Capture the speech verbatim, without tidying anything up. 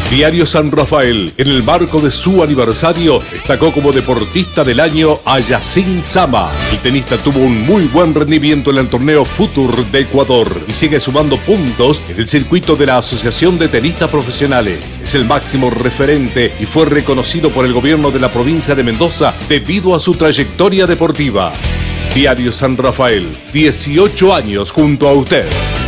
Diario San Rafael, en el marco de su aniversario, destacó como deportista del año a Yacine Sama. El tenista tuvo un muy buen rendimiento en el torneo Futur de Ecuador y sigue sumando puntos en el circuito de la Asociación de Tenistas Profesionales. Es el máximo referente y fue reconocido por el gobierno de la provincia de Mendoza debido a su trayectoria deportiva. Diario San Rafael, dieciocho años junto a usted.